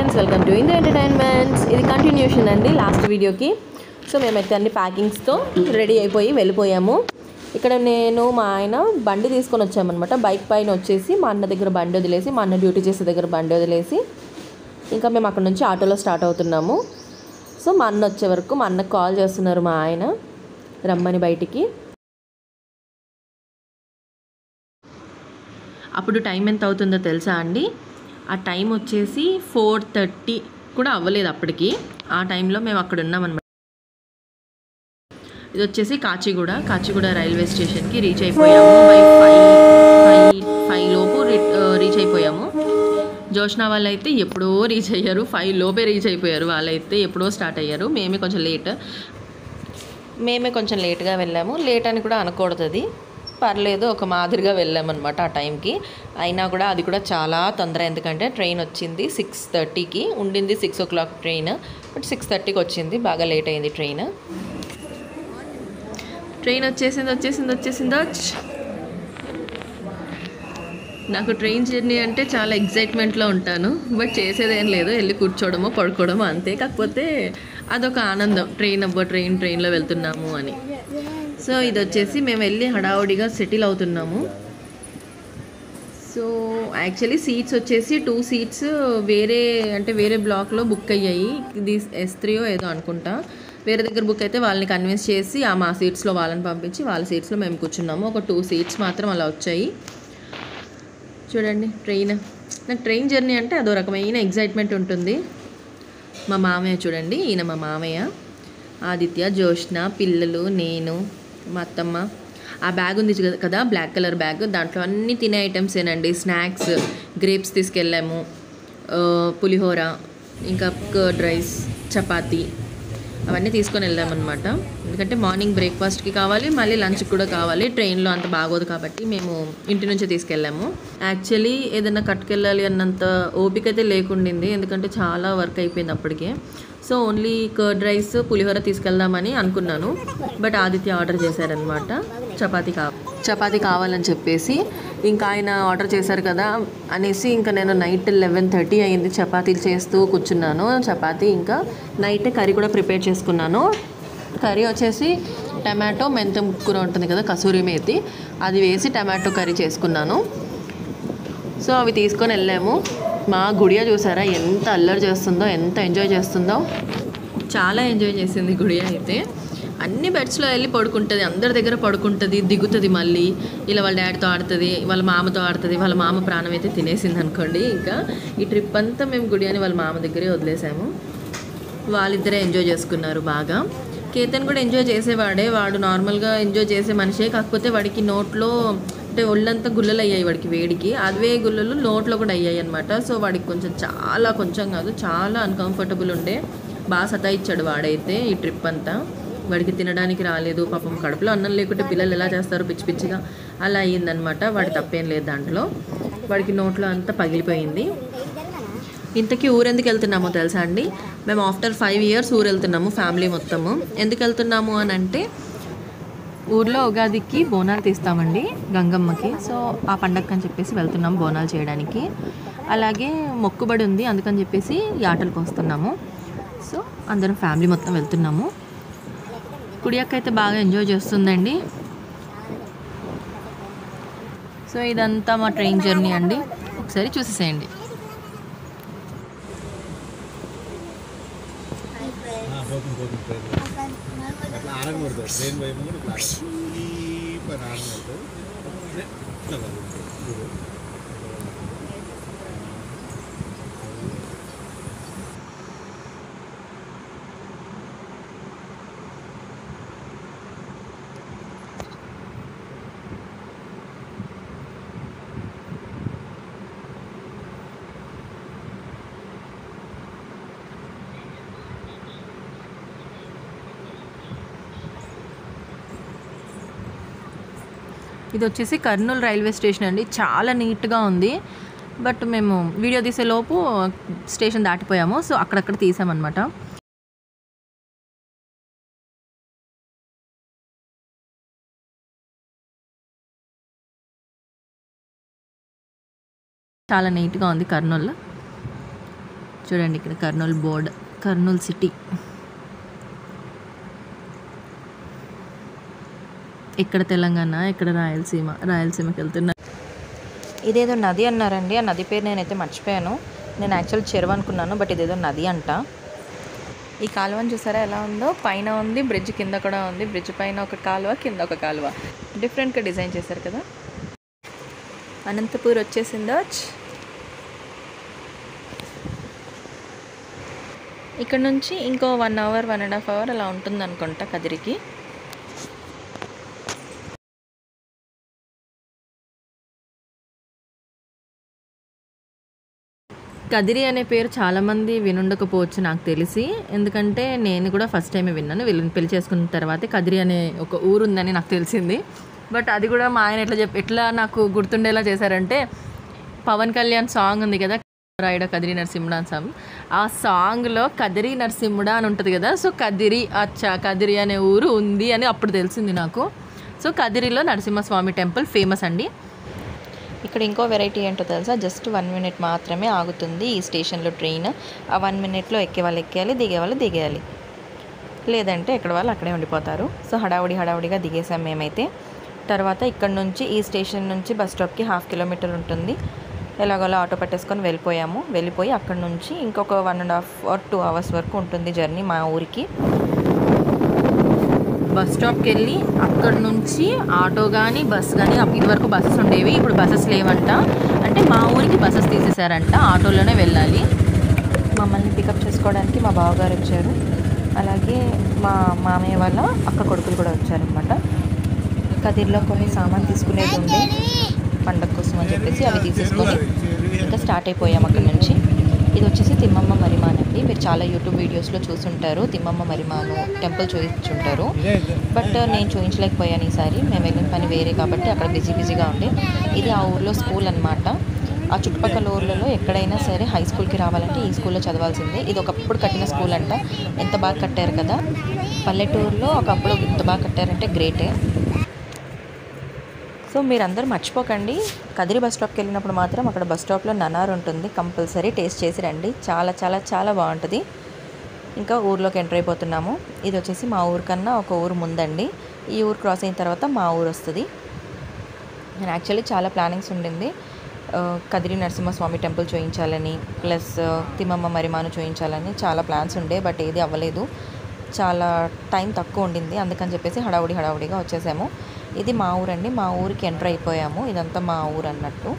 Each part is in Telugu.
Friends, welcome to Indu entertainments. ఇది కంటిన్యూషన్ అండి లాస్ట్ వీడియోకి. సో మేమైతే అన్ని ప్యాకింగ్స్తో రెడీ అయిపోయి వెళ్ళిపోయాము. ఇక్కడ నేను మా ఆయన బండి తీసుకొని వచ్చామన్నమాట. బైక్ పైన వచ్చేసి మా అన్న దగ్గర బండి వదిలేసి, మా అన్న డ్యూటీ చేసే దగ్గర బండి వదిలేసి ఇంకా మేము అక్కడ నుంచి ఆటోలో స్టార్ట్ అవుతున్నాము. సో మా అన్న వచ్చే వరకు మా అన్నకు కాల్ చేస్తున్నారు మా ఆయన రమ్మని బయటికి. అప్పుడు టైం ఎంత అవుతుందో తెలుసా అండి? ఆ టైం వచ్చేసి 4:30 కూడా అవ్వలేదు అప్పటికి. ఆ టైంలో మేము అక్కడ ఉన్నామన్నమాట. ఇది వచ్చేసి కాచిగూడ రైల్వే స్టేషన్కి రీచ్ అయిపోయాము. బై 5 లోపు రీచ్ అయిపోయాము. జోష్నా వాళ్ళు అయితే ఎప్పుడో రీచ్ అయ్యారు, 5 లోపే రీచ్ అయిపోయారు. వాళ్ళైతే ఎప్పుడో స్టార్ట్ అయ్యారు. మేమే కొంచెం లేట్గా వెళ్ళాము. లేట్ అని కూడా అనకూడదు, అది పర్లేదు, ఒక మాదిరిగా వెళ్ళామన్నమాట ఆ టైంకి. అయినా కూడా అది కూడా చాలా తొందర, ఎందుకంటే ట్రైన్ వచ్చింది 6:30కి, ఉండింది 6 o'clock ట్రైన్, బట్ 6:30కి వచ్చింది. బాగా లేట్ అయింది ట్రైన్ వచ్చేసింది. నాకు ట్రైన్ జర్నీ అంటే చాలా ఎగ్జైట్మెంట్లో ఉంటాను, బట్ చేసేదేం లేదు, వెళ్ళి కూర్చోవడమో పడుకోవడమో అంతే. కాకపోతే అదొక ఆనందం, ట్రైన్లో వెళ్తున్నాము అని. సో ఇది వచ్చేసి మేము వెళ్ళి హడావుడిగా సెటిల్ అవుతున్నాము. సో యాక్చువల్లీ సీట్స్ వచ్చేసి 2 సీట్స్ వేరే బ్లాక్లో బుక్ అయ్యాయి. ఇది S3 ఏదో అనుకుంటా. వేరే దగ్గర బుక్ అయితే వాళ్ళని కన్విన్స్ చేసి మా సీట్స్లో వాళ్ళని పంపించి వాళ్ళ సీట్స్లో మేము కూర్చున్నాము. ఒక 2 సీట్స్ మాత్రం అలా వచ్చాయి. చూడండి నాకు ట్రైన్ జర్నీ అంటే అదో రకమైన ఎగ్జైట్మెంట్ ఉంటుంది. మా మామయ్య చూడండి, ఈయన మా మామయ్య, ఆదిత్య, జోష్న, పిల్లలు, నేను, మా అత్తమ్మ. ఆ బ్యాగ్ ఉంది కదా, బ్లాక్ కలర్ బ్యాగ్, దాంట్లో అన్నీ తినే ఐటమ్స్ ఏనండి. స్నాక్స్, గ్రేప్స్ తీసుకెళ్ళాము, పులిహోర, ఇంకా కర్డ్ రైస్, చపాతీ, అవన్నీ తీసుకొని వెళ్ళామన్నమాట. ఎందుకంటే మార్నింగ్ బ్రేక్ఫాస్ట్కి కావాలి, మళ్ళీ లంచ్కి కూడా కావాలి. ట్రైన్లో అంత బాగోదు కాబట్టి మేము ఇంటి నుంచే తీసుకెళ్ళాము. యాక్చువల్లీ ఏదైనా కట్టుకెళ్ళాలి అన్నంత ఓపిక అయితే లేకుండింది, ఎందుకంటే చాలా వర్క్ అయిపోయింది అప్పటికే. సో ఓన్లీ కర్డ్ రైస్, పులిహోర తీసుకెళ్దామని అనుకున్నాను, బట్ ఆదిత్య ఆర్డర్ చేశారనమాట చపాతీ కావాలని చెప్పేసి. ఇంకా ఆయన ఆర్డర్ చేశారు కదా అనేసి ఇంకా నేను నైట్ 11:30 అయింది చపాతీలు చేస్తూ కూర్చున్నాను. చపాతీ ఇంకా నైట్ కర్రీ కూడా ప్రిపేర్ చేసుకున్నాను. కర్రీ వచ్చేసి టమాటో మెంతం కూర ఉంటుంది కదా, కసూరి మేతి, అది వేసి టమాటో కర్రీ చేసుకున్నాను. సో అవి తీసుకొని వెళ్ళాము. మా గుడియా చూసారా ఎంత అల్లరి చేస్తుందో, ఎంత ఎంజాయ్ చేస్తుందో. చాలా ఎంజాయ్ చేసింది గుడియా అయితే. అన్ని బెడ్స్లో వెళ్ళి పడుకుంటుంది, అందరి దగ్గర పడుకుంటుంది, దిగుతుంది, మళ్ళీ ఇలా వాళ్ళ డాడీతో ఆడుతుంది, వాళ్ళ మామతో ఆడుతుంది. వాళ్ళ మామ ప్రాణం అయితే తినేసింది అనుకోండి. ఇంకా ఈ ట్రిప్ అంతా మేము గుడియాని వాళ్ళ మామ దగ్గరే వదిలేసాము. వాళ్ళిద్దరే ఎంజాయ్ చేసుకున్నారు బాగా. కేతన్ కూడా ఎంజాయ్ చేసేవాడే, వాడు నార్మల్గా ఎంజాయ్ చేసే మనిషే. కాకపోతే వాడికి నోట్లో అంటే ఒళ్ళంతా గుల్లలు అయ్యాయి వాడికి వేడికి, అవే గుల్లలు నోట్లో కూడా అయ్యాయి అనమాట. సో వాడికి కొంచెం కాదు, చాలా అన్కంఫర్టబుల్ ఉండే. బాగా సతాయిచ్చాడు వాడైతే ఈ ట్రిప్ అంతా. వాడికి తినడానికి రాలేదు పాపం, కడుపులో అన్నం లేకుంటే పిల్లలు ఎలా చేస్తారు, పిచ్చిగా అలా అయ్యిందనమాట. వాడి తప్పేం లేదు దాంట్లో, వాడికి నోట్లో అంతా పగిలిపోయింది. ఇంతకీ ఊరెందుకు వెళ్తున్నామో తెలుసా అండి? మేము ఆఫ్టర్ 5 years ఊరు వెళ్తున్నాము, ఫ్యామిలీ మొత్తము. ఎందుకు వెళ్తున్నాము అని అంటే, ఊర్లో ఉగాదికి బోనాలు తీస్తామండి గంగమ్మకి. సో ఆ పండగకి అని చెప్పేసి వెళ్తున్నాము బోనాలు చేయడానికి. అలాగే మొక్కుబడి ఉంది, అందుకని చెప్పేసి యాటలకు వస్తున్నాము. సో అందరం ఫ్యామిలీ మొత్తం వెళ్తున్నాము. కుడియక్క అయితే బాగా ఎంజాయ్ చేస్తుందండి. సో ఇదంతా మా ట్రైన్ జర్నీ అండి, ఒకసారి చూసేసేయండి. ఇది వచ్చేసి కర్నూలు రైల్వే స్టేషన్ అండి, చాలా నీట్గా ఉంది. బట్ మేము వీడియో తీసే లోపు స్టేషన్ దాటిపోయాము, సో అక్కడక్కడ తీసామన్నమాట. చాలా నీట్గా ఉంది కర్నూలు. చూడండి ఇక్కడ కర్నూలు బోర్డ్, కర్నూలు సిటీ. ఇక్కడ తెలంగాణ, ఇక్కడ రాయలసీమకి వెళ్తున్నా. ఇదేదో నది అన్నారండి, ఆ నది పేరు నేనైతే మర్చిపోయాను. నేను యాక్చువల్ చెరువు అనుకున్నాను, బట్ ఇదేదో నది అంట. ఈ కాలువని చూసారా ఎలా ఉందో, పైన ఉంది బ్రిడ్జ్, కింద కూడా ఉంది. బ్రిడ్జ్ పైన ఒక కాలువ, కింద ఒక కాలువ, డిఫరెంట్గా డిజైన్ చేశారు కదా. అనంతపూర్ వచ్చేసిందో. ఇక్కడ నుంచి ఇంకో 1 అవర్ 1.5 అవర్ అలా ఉంటుంది అనుకుంటా కదిరికి. కదిరి అనే పేరు చాలామంది వినుండకపోవచ్చు నాకు తెలిసి, ఎందుకంటే నేను కూడా ఫస్ట్ టైమే విన్నాను. వీళ్ళని పెళ్లి చేసుకున్న తర్వాతే కదిరి అనే ఒక ఊరు ఉందని నాకు తెలిసింది. బట్ అది కూడా మా ఆయన ఎట్లా నాకు గుర్తుండేలా చేశారంటే, పవన్ కళ్యాణ్ సాంగ్ ఉంది కదా, రాయుడ కదిరి నరసింహుడా అని సాంగ్. ఆ సాంగ్లో కదిరి నరసింహుడా అని ఉంటుంది కదా. సో కదిరి అనే ఊరు ఉంది అని అప్పుడు తెలిసింది నాకు. సో కదిరిలో నరసింహస్వామి టెంపుల్ ఫేమస్ అండి. ఇక్కడ ఇంకో వెరైటీ ఏంటో తెలుసా, జస్ట్ 1 మినిట్ మాత్రమే ఆగుతుంది ఈ స్టేషన్లో ట్రైన్. ఆ 1 మినిట్లో ఎక్కేవాళ్ళు ఎక్కేయాలి, దిగేవాళ్ళు దిగేయాలి, లేదంటే ఎక్కడ వాళ్ళు అక్కడే ఉండిపోతారు. సో హడావుడిగా దిగేసాం మేమైతే. తర్వాత ఇక్కడ నుంచి ఈ స్టేషన్ నుంచి బస్ స్టాప్కి 1/2 కిలోమీటర్ ఉంటుంది. ఎలాగోలా ఆటో పట్టేసుకొని వెళ్ళిపోయి అక్కడ నుంచి ఇంకొక 1.5 or 2 అవర్స్ వరకు ఉంటుంది జర్నీ మా ఊరికి. బస్ స్టాప్కి వెళ్ళి అక్కడ నుంచి ఆటో కానీ బస్ కానీ, ఇదివరకు బస్సెస్ ఉండేవి, ఇప్పుడు బస్సెస్ లేవంట. అంటే మా ఊరికి బస్సెస్ తీసేశారంట, ఆటోలోనే వెళ్ళాలి. మమ్మల్ని పికప్ చేసుకోవడానికి మా బావగారు వచ్చారు, అలాగే మా మామయ్య వాళ్ళ అక్క కొడుకులు కూడా వచ్చారనమాట. కదిరిలో కొన్ని సామాన్ తీసుకునేది ఉండే పండగ కోసం అని చెప్పేసి అవి తీసేసుకొని ఇంకా స్టార్ట్ అయిపోయాం అక్కడ నుంచి. ఇది వచ్చేసి తిమ్మమ్మ మరిమాన్ అండి. మీరు చాలా యూట్యూబ్ వీడియోస్లో చూసుంటారు, తిమ్మమ్మ మరిమాను టెంపుల్ చూపించుంటారు. బట్ నేను చూపించలేకపోయాను ఈసారి, మేము వెళ్ళిన పని వేరే కాబట్టి అక్కడ బిజీగా ఉండే. ఇది ఆ ఊర్లో స్కూల్ అనమాట. ఆ చుట్టుపక్కల ఊర్లలో ఎక్కడైనా సరే హై స్కూల్కి రావాలంటే ఈ స్కూల్లో చదవాల్సిందే. ఇది ఒకప్పుడు కట్టిన స్కూల్ అంట. ఎంత బాగా కట్టారు కదా, పల్లెటూరులో ఒకప్పుడు ఇంత బాగా కట్టారంటే గ్రేటే. సో మీరందరూ మర్చిపోకండి, కదిరి బస్ స్టాప్కి వెళ్ళినప్పుడు మాత్రం అక్కడ బస్ స్టాప్లో ననార్ ఉంటుంది, కంపల్సరీ టేస్ట్ చేసి రండి. చాలా చాలా చాలా బాగుంటుంది. ఇంకా ఊర్లోకి ఎంటర్ అయిపోతున్నాము. ఇది వచ్చేసి మా ఊరు కన్నా ఒక ఊరు ముందండి. ఈ ఊరు క్రాస్ అయిన తర్వాత మా ఊరు వస్తుంది. నేను యాక్చువల్లీ చాలా ప్లానింగ్స్ ఉండింది, కదిరి నరసింహస్వామి టెంపుల్ చూయించాలని, ప్లస్ తిమ్మమ్మ మరిమాను చూయించాలని చాలా ప్లాన్స్ ఉండే. బట్ ఏది అవ్వలేదు, చాలా టైం తక్కువ ఉండింది. అందుకని చెప్పేసి హడావుడిగా వచ్చేసాము. ఇది మా ఊరండి, మా ఊరికి ఎంటర్ అయిపోయాము. ఇదంతా మా ఊరు అన్నట్టు.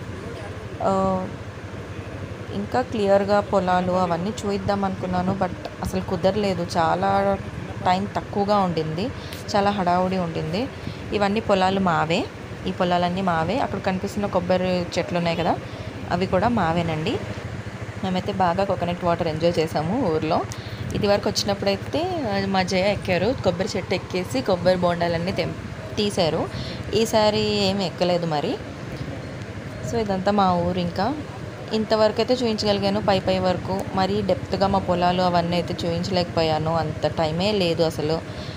ఇంకా క్లియర్గా పొలాలు అవన్నీ చూయిద్దాం అనుకున్నాను, బట్ అసలు కుదరలేదు. చాలా టైం తక్కువగా ఉండింది, చాలా హడావుడి ఉండింది. ఇవన్నీ పొలాలు మావే, ఈ పొలాలన్నీ మావే. అక్కడ కనిపిస్తున్న కొబ్బరి చెట్లు ఉన్నాయి కదా, అవి కూడా మావేనండి. మేమైతే బాగా కోకోనట్ వాటర్ ఎంజాయ్ చేసాము ఊర్లో. ఇది వరకు వచ్చినప్పుడైతే మా జయ ఎక్కారు, కొబ్బరి చెట్టు ఎక్కేసి కొబ్బరి బోండాలన్నీ తీశారు. ఈసారి ఏమి ఎక్కలేదు మరి. సో ఇదంతా మా ఊరు. ఇంకా ఇంతవరకు అయితే చూపించగలిగాను, పై వరకు. మరీ డెప్త్గా మా పొలాలు అవన్నీ అయితే చూపించలేకపోయాను, అంత టైమే లేదు అసలు.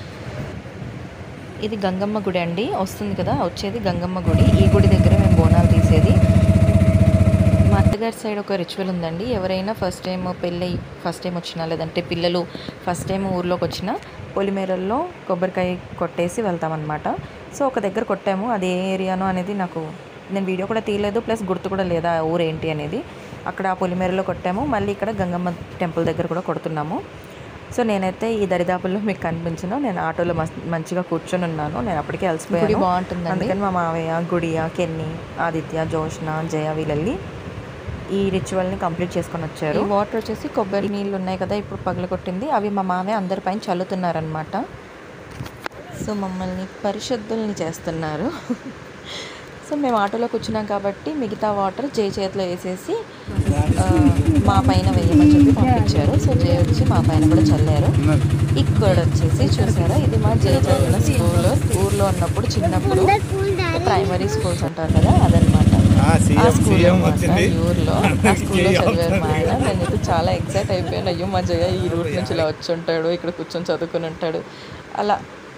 ఇది గంగమ్మ గుడి అండి, వస్తుంది కదా, వచ్చేది గంగమ్మ గుడి. ఈ గుడి దగ్గర మేము బోనాలు తీసేది. మా అత్తగారి సైడ్ ఒక రిచువల్ ఉందండి, ఎవరైనా ఫస్ట్ టైం వచ్చినా, లేదంటే పిల్లలు ఫస్ట్ టైం ఊర్లోకి వచ్చినా పొలిమేరల్లో కొబ్బరికాయ కొట్టేసి వెళ్తామన్నమాట. సో ఒక దగ్గర కొట్టాము, అది ఏ ఏరియానో అనేది నేను వీడియో కూడా తీయలేదు, ప్లస్ గుర్తు కూడా లేదా ఊరేంటి అనేది. అక్కడ ఆ పొలిమేరలో కొట్టాము, మళ్ళీ ఇక్కడ గంగమ్మ టెంపుల్ దగ్గర కూడా కొడుతున్నాము. సో నేనైతే ఈ దరిదాపుల్లో మీకు కనిపించను, నేను ఆటోలో మంచిగా కూర్చొని ఉన్నాను. నేను అప్పటికే అలసిపోయాను, బాగుంటుంది అందుకని మా మావయ్య, గుడియా, కెన్ని, ఆదిత్య, జోష్న, జయ వీళ్ళల్లి ఈ రిచువల్ని కంప్లీట్ చేసుకొని వచ్చారు. ఈ వాటర్ వచ్చేసి కొబ్బరి నీళ్ళు ఉన్నాయి కదా ఇప్పుడు పగలగొట్టింది, అవి మా మావయ్య అందరిపైన చల్లుతున్నారనమాట. సో మమ్మల్ని పరిశుద్ధుల్ని చేస్తున్నారు. సో మేము ఆటోలో కూర్చున్నాం కాబట్టి మిగతా వాటర్ జయ చేతిలో వేసేసి మా పైన వేయమని చెప్పి పంపించారు. సో జయ వచ్చి మా పైన కూడా చల్లారు. ఇక్కడ వచ్చేసి చూసారా, ఇది మా జయ చదివిన స్కూల్. ఊర్లో ఉన్నప్పుడు చిన్నప్పుడు ప్రైమరీ స్కూల్స్ అంటారు కదా, అదనమాట. ఆ స్కూల్ అనమాట ఈ ఊర్లో. ఆ స్కూల్లో చదివారు మా ఆయన. నేనైతే చాలా ఎక్సైట్ అయిపోయాను, అయ్యో మా జయ ఈ రూట్ నుంచి ఇలా వచ్చి ఉంటాడు, ఇక్కడ కూర్చొని చదువుకుని ఉంటాడు, అలా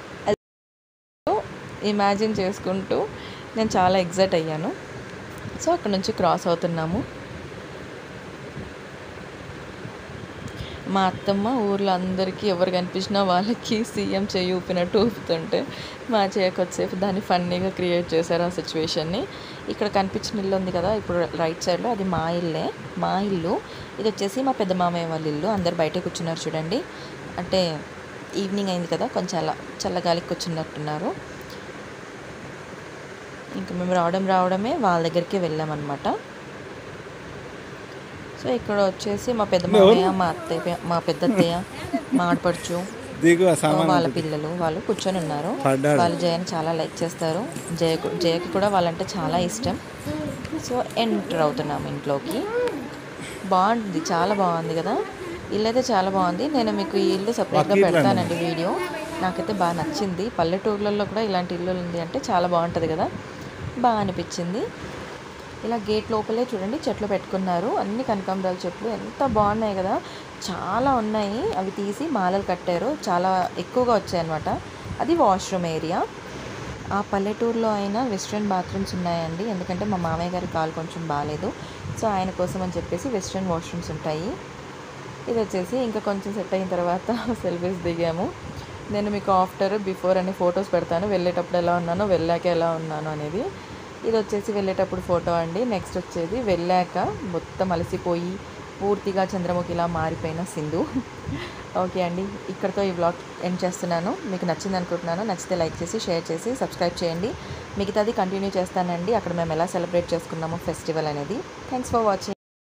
ఇమాజిన్ చేసుకుంటూ నేను చాలా ఎక్సైట్ అయ్యాను. సో అక్కడ నుంచి క్రాస్ అవుతున్నాము. మా అత్తమ్మ ఊర్లో అందరికీ ఎవరు కనిపించినా వాళ్ళకి సీఎం చేయి ఊపినట్టు ఊపుతుంటే మా చేయకు వచ్చేసి దాన్ని ఫన్నీగా క్రియేట్ చేశారు ఆ సిచ్యువేషన్ని. ఇక్కడ కనిపించిన ఇల్లు ఉంది కదా ఇప్పుడు రైట్ సైడ్లో, అది మా ఇల్లే, మా ఇల్లు. ఇది వచ్చేసి మా పెద్ద మామయ్య వాళ్ళ ఇల్లు. అందరు బయటే కూర్చున్నారు చూడండి, అంటే ఈవినింగ్ అయింది కదా, కొంచెం అలా చల్లగాలికి కూర్చున్నట్టున్నారు. ఇంకా మేము రావడమే వాళ్ళ దగ్గరికి వెళ్ళామన్నమాట. సో ఇక్కడ వచ్చేసి మా పెద్ద మామయ్య, మా అత్తయ్య, మా పెద్ద అత్తయ్య, మా ఆడపడుచు, వాళ్ళ పిల్లలు వాళ్ళు కూర్చొని ఉన్నారు. వాళ్ళు జయని చాలా లైక్ చేస్తారు. జయకి కూడా వాళ్ళంటే చాలా ఇష్టం. సో ఎంటర్ అవుతున్నాము ఇంట్లోకి. బాగుంది, చాలా బాగుంది కదా, ఇల్లు అయితే చాలా బాగుంది. నేను మీకు ఈ ఇల్లు సపరేట్గా పెడతానండి వీడియో. నాకైతే బాగా నచ్చింది. పల్లెటూర్లలో కూడా ఇలాంటి ఇల్లు ఉంది అంటే చాలా బాగుంటుంది కదా, బాగా అనిపించింది. ఇలా గేట్ లోపలే చూడండి చెట్లు పెట్టుకున్నారు, అన్ని కనకాంబరాల చెట్లు ఎంత బాగున్నాయి కదా, చాలా ఉన్నాయి. అవి తీసి మాలలు కట్టారు, చాలా ఎక్కువగా వచ్చాయన్నమాట. అది వాష్రూమ్ ఏరియా. ఆ పల్లెటూరులో అయినా వెస్ట్రన్ బాత్రూమ్స్ ఉన్నాయండి, ఎందుకంటే మా మామయ్య గారి కాలు కొంచెం బాగాలేదు. సో ఆయన కోసం అని చెప్పేసి వెస్ట్రన్ వాష్రూమ్స్ ఉంటాయి. ఇది వచ్చేసి ఇంకా కొంచెం సెట్ అయిన తర్వాత సెల్ఫీస్ దిగాము. నేను మీకు ఆఫ్టర్ బిఫోర్ అని ఫొటోస్ పెడతాను, వెళ్ళేటప్పుడు ఎలా ఉన్నానో వెళ్ళాక ఎలా ఉన్నాను అనేది. ఇది వచ్చేసి వెళ్ళేటప్పుడు ఫోటో అండి. నెక్స్ట్ వచ్చేది వెళ్ళాక మొత్తం అలసిపోయి పూర్తిగా చంద్రముఖిలా మారిపోయిన సింధు. ఓకే అండి, ఇక్కడితో ఈ వ్లాగ్ ఎండ్ చేస్తున్నాను. మీకు నచ్చింది అనుకుంటున్నాను. నచ్చితే లైక్ చేసి, షేర్ చేసి, సబ్స్క్రైబ్ చేయండి. మిగతాది కంటిన్యూ చేస్తానండి, అక్కడ మేము ఎలా సెలబ్రేట్ చేసుకున్నామో ఫెస్టివల్ అనేది. Thanks for watching.